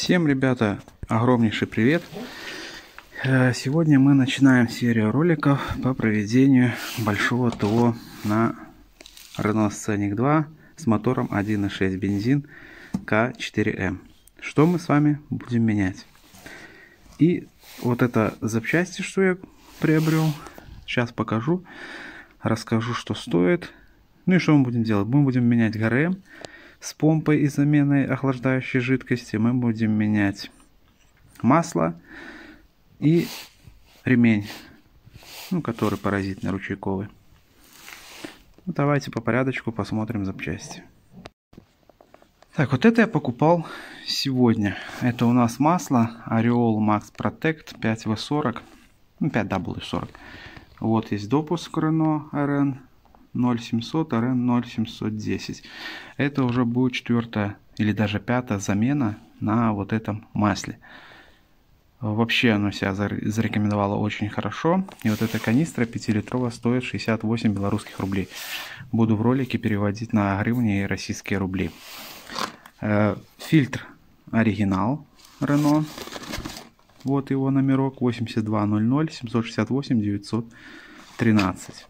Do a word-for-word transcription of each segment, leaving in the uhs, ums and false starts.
Всем, ребята, огромнейший привет! Сегодня мы начинаем серию роликов по проведению большого ТО на Renault Scenic два с мотором один и шесть бензин К четыре М. Что мы с вами будем менять? И вот это запчасти, что я приобрел, сейчас покажу, расскажу, что стоит. Ну и что мы будем делать? Мы будем менять ГРМ с помпой и заменой охлаждающей жидкости. Мы будем менять масло и ремень, ну, который паразитно-ручейковый. Ну, давайте по порядочку посмотрим запчасти. Так, вот это я покупал сегодня. Это у нас масло Ореол Max Protect пять вэ сорок, ну, пять дабл ю сорок. Вот есть допуск Renault эр эн ноль семьсот, эр эн ноль семьсот десять. Это уже будет четвертая или даже пятая замена на вот этом масле. Вообще оно себя зарекомендовало очень хорошо. И вот эта канистра пятилитровая стоит шестьдесят восемь белорусских рублей. Буду в ролике переводить на гривни и российские рубли. Фильтр оригинал Renault. Вот его номерок восемьдесят два ноль ноль семьсот шестьдесят восемь девятьсот тринадцать.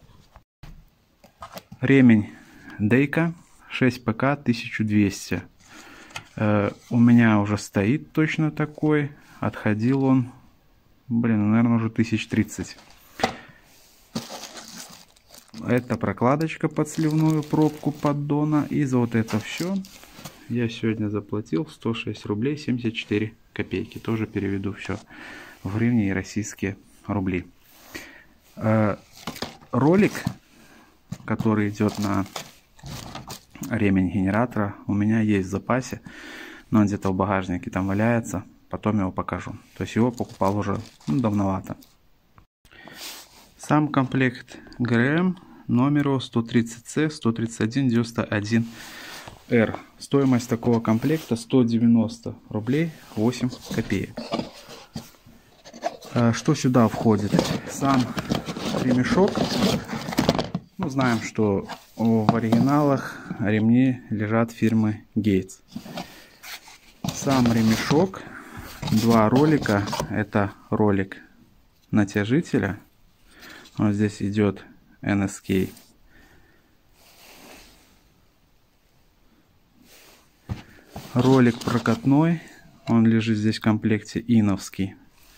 Ремень Дейка шесть пэ ка тысяча двести. Э, у меня уже стоит точно такой. Отходил он, блин, наверное, уже тысяч тридцать. Это прокладочка под сливную пробку поддона. И за вот это все я сегодня заплатил сто шесть рублей семьдесят четыре копейки. Тоже переведу все в гривни и российские рубли. Э, ролик, который идет на ремень генератора, у меня есть в запасе, но он где-то в багажнике там валяется, потом его покажу. То есть его покупал уже, ну, давновато. Сам комплект ГРМ номеру сто тридцать С сто тридцать один девяносто один Р. Стоимость такого комплекта сто девяносто рублей восемь копеек. Что сюда входит? Сам ремешок. Ну, знаем, что в оригиналах ремни лежат фирмы Gates. Сам ремешок, два ролика. Это ролик натяжителя. Вот здесь идет эн эс кей. Ролик прокатной. Он лежит здесь в комплекте иновский.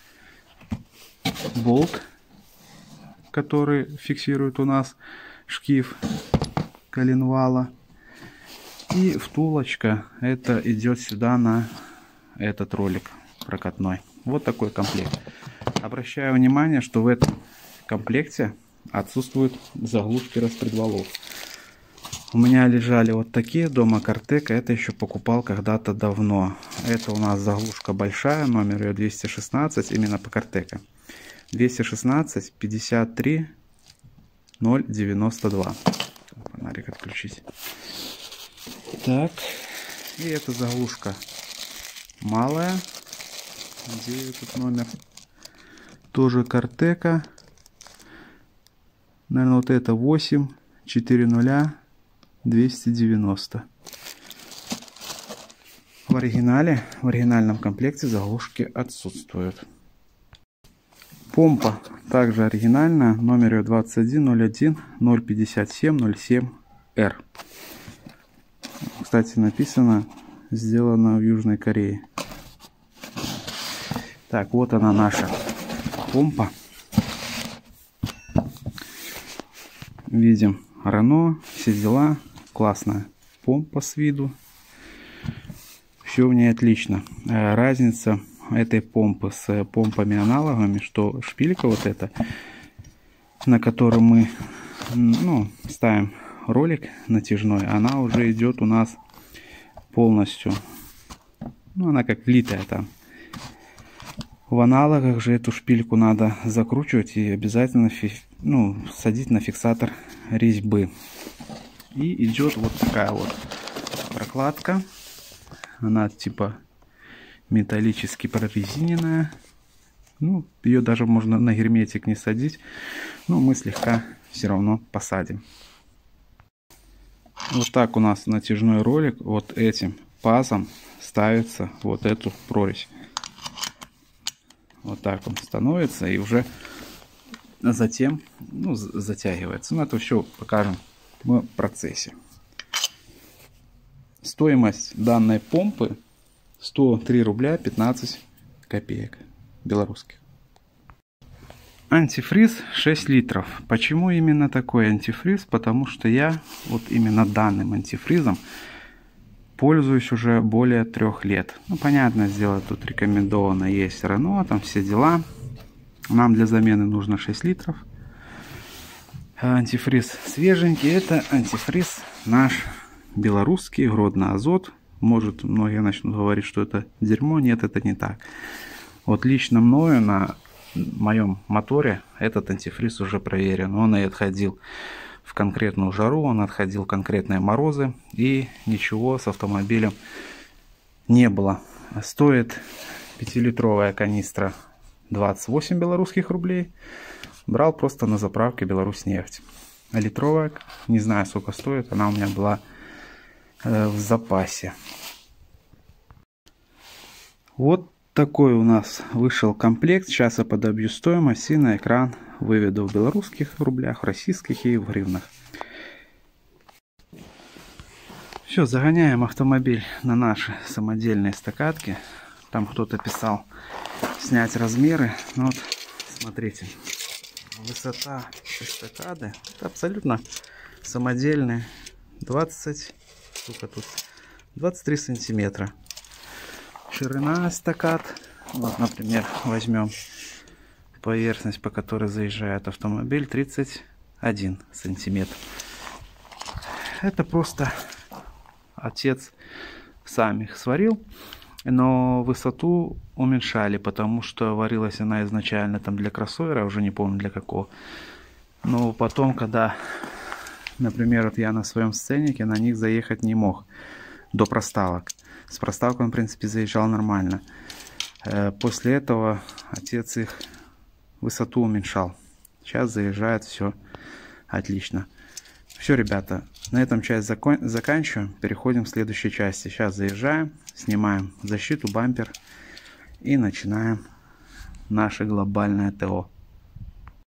Болт, который фиксирует у нас шкив коленвала. И втулочка, это идет сюда на этот ролик прокатной. Вот такой комплект. Обращаю внимание, что в этом комплекте отсутствуют заглушки распредвалов. У меня лежали вот такие дома Картек. Это еще покупал когда-то давно. Это у нас заглушка большая, номер ее двести шестнадцать, именно по Картека. двести шестнадцать пятьдесят три ноль девяносто два. Фонарик отключить. Так, и эта заглушка малая. Где этот номер? Тоже Картека. Наверное, вот это восемь четыре ноль двести девяносто. В оригинале, в оригинальном комплекте заглушки отсутствуют. Помпа также оригинальная, номер двадцать один ноль один ноль пятьдесят семь ноль семь Р. Кстати, написано, сделано в Южной Корее. Так, вот она, наша помпа. Видим Renault, все дела. Классная помпа с виду. Все в ней отлично. Разница этой помпы с помпами аналогами, что шпилька вот эта, на которой мы, ну, ставим ролик натяжной, она уже идет у нас полностью, ну, она как влитая там. В аналогах же эту шпильку надо закручивать и обязательно, ну, садить на фиксатор резьбы. И идет вот такая вот прокладка. Она типа металлически прорезиненная. Ну, ее даже можно на герметик не садить. Но мы слегка все равно посадим. Вот так у нас натяжной ролик вот этим пазом ставится вот эту прорезь. Вот так он становится и уже затем ну, затягивается. Но это все покажем в процессе. Стоимость данной помпы сто три рубля пятнадцать копеек белорусских. Антифриз шесть литров. Почему именно такой антифриз? Потому что я вот именно данным антифризом пользуюсь уже более трех лет. Ну, понятно, сделать тут рекомендовано есть Рено, там все дела. Нам для замены нужно шесть литров. Антифриз свеженький. Это антифриз наш белорусский, Гродно Азот. Может, многие начнут говорить, что это дерьмо. Нет, это не так. Вот лично мною на моем моторе этот антифриз уже проверен. Он и отходил в конкретную жару, он отходил в конкретные морозы, и ничего с автомобилем не было. Стоит пятилитровая канистра двадцать восемь белорусских рублей. Брал просто на заправке Беларусьнефть. А литровая, не знаю сколько стоит, она у меня была э, в запасе. Вот такой у нас вышел комплект. Сейчас я подобью стоимость и на экран выведу в белорусских рублях, в российских и в гривнах. Все, загоняем автомобиль на наши самодельные эстакадки. Там кто-то писал снять размеры. Ну вот, смотрите, высота эстакады это абсолютно самодельные. двадцать, сколько тут? двадцать три сантиметра. Ширина эстакад, вот, например, возьмем поверхность, по которой заезжает автомобиль, тридцать один сантиметр. Это просто отец сам их сварил, но высоту уменьшали, потому что варилась она изначально там для кроссовера, уже не помню для какого. Но потом, когда, например, вот я на своем сценике на них заехать не мог до проставок. С проставкой он, в принципе, заезжал нормально. После этого отец их высоту уменьшал. Сейчас заезжает все отлично. Все, ребята, на этом часть закон... заканчиваем. Переходим к следующей части. Сейчас заезжаем, снимаем защиту, бампер и начинаем наше глобальное ТО.